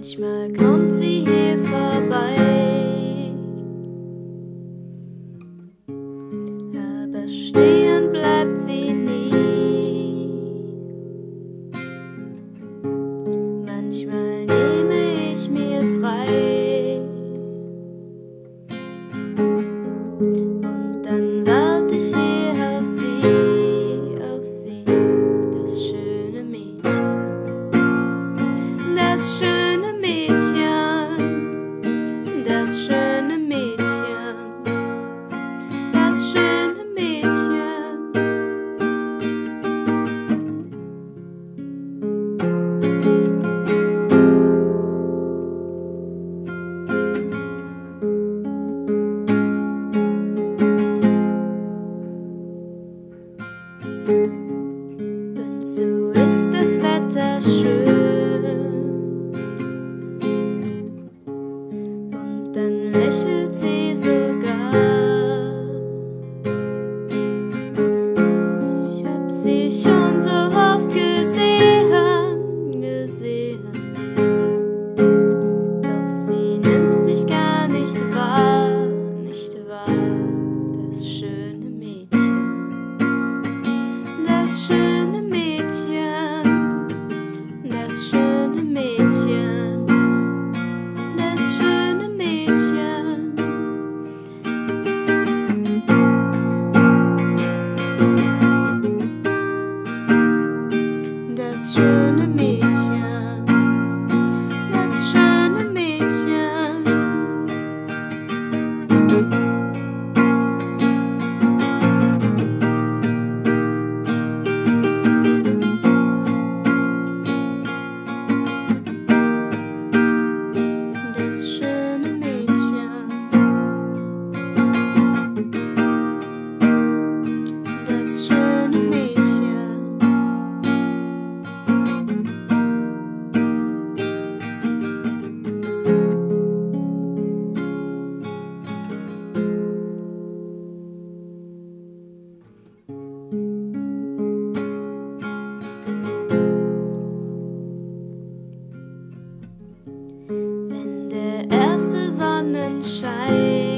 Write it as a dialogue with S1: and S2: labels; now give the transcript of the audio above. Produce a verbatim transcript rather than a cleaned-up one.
S1: Manchmal kommt sie hier vorbei, aber stehen bleibt sie nie. Manchmal nehme ich mir frei und dann warte ich hier auf sie, auf sie, das schöne Mädchen, das schöne Mädchen, das schöne Mädchen, das schöne Mädchen. Denn so ist das Wetter schön und dann lächelt sie sogar. Ich hab sie schon so oft gesehen, gesehen, doch sie nimmt mich gar nicht wahr, nicht wahr, das schöne Mädchen, das schöne Mädchen, das schöne Mädchen, das schöne Mädchen. Das schöne Mädchen, das schöne Mädchen. Das schöne Mädchen, das schöne Mädchen. Wenn der erste Sonnenschein